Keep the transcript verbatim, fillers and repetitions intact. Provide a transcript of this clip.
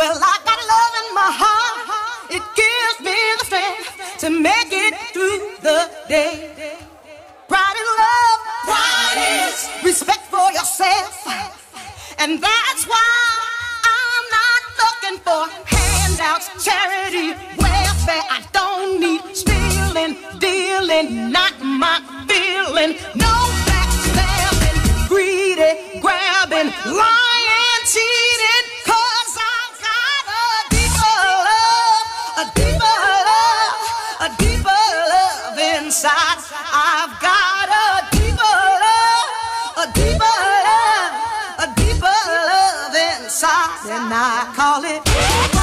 Well, I got love in my heart. It gives me the strength to make it through the day. Pride is love. Pride is respect for yourself. And that's why I'm not looking for handouts, charity, welfare. I don't need stealing, dealing, not my feeling. No backstabbing, greedy, grabbing, lying, cheating. Cause I've got a deeper love, a deeper love, a deeper love inside. I've got a deeper love, a deeper love, a deeper love inside. And I call it